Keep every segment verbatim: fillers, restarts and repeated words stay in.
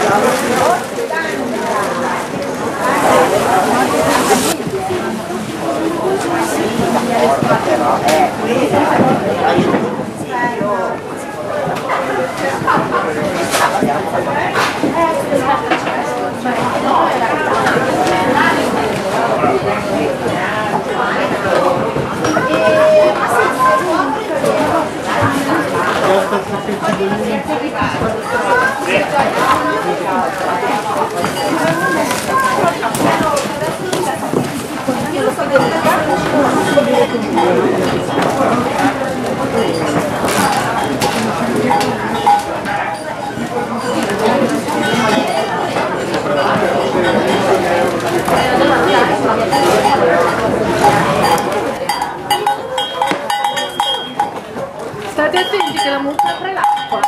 State attenti che la mucca apre l'acqua.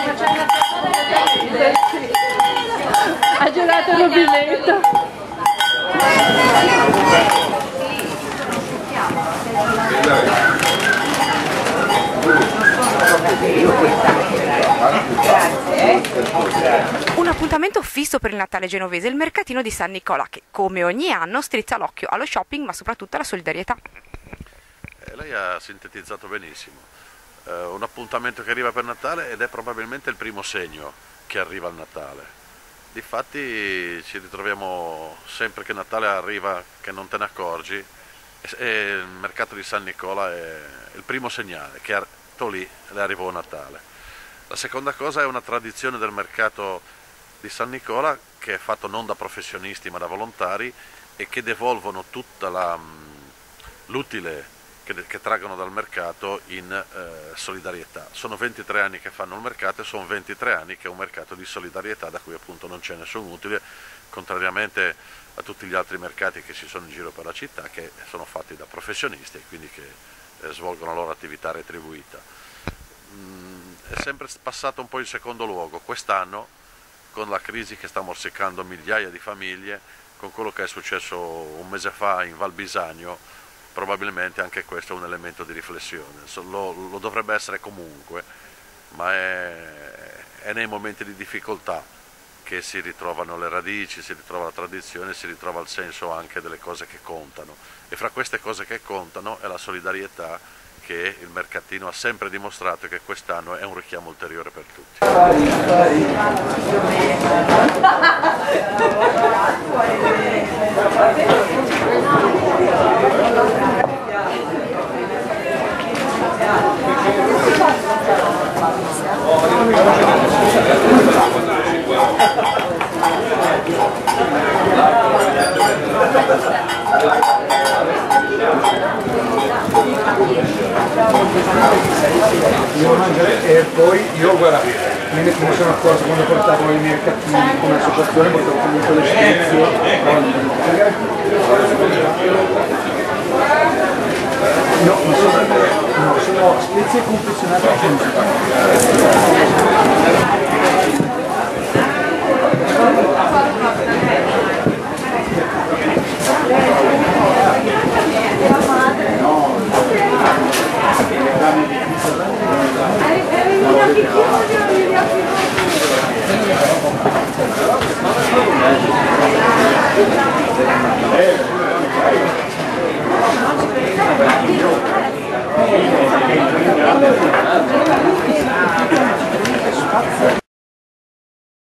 Ha gelato il rubinetto. Un appuntamento fisso per il Natale genovese, il mercatino di San Nicola, che come ogni anno strizza l'occhio allo shopping ma soprattutto alla solidarietà. Eh, lei ha sintetizzato benissimo, eh, un appuntamento che arriva per Natale ed è probabilmente il primo segno che arriva il Natale. Difatti ci ritroviamo sempre che Natale arriva che non te ne accorgi e il mercato di San Nicola è il primo segnale che lì le arrivò Natale. La seconda cosa è una tradizione del mercato di San Nicola che è fatto non da professionisti ma da volontari e che devolvono tutta l'utile che, che traggono dal mercato in eh, solidarietà. Sono ventitré anni che fanno il mercato e sono ventitré anni che è un mercato di solidarietà da cui appunto non c'è nessun utile, contrariamente a tutti gli altri mercati che ci sono in giro per la città, che sono fatti da professionisti e quindi che eh, svolgono la loro attività retribuita. Mm, è sempre passato un po' in secondo luogo. Quest'anno, con la crisi che sta morsicando migliaia di famiglie, con quello che è successo un mese fa in Val Bisagno, probabilmente anche questo è un elemento di riflessione. Lo, lo dovrebbe essere comunque, ma è, è nei momenti di difficoltà che si ritrovano le radici, si ritrova la tradizione, si ritrova il senso anche delle cose che contano. E fra queste cose che contano è la solidarietà che il mercatino ha sempre dimostrato che quest'anno è un richiamo ulteriore per tutti. Io mangiare e poi io guarda, mi sono accorto quando portavo i mercatini come associazione, portavo comunque le spezie. No, non sono, no, sono spezie confezionate a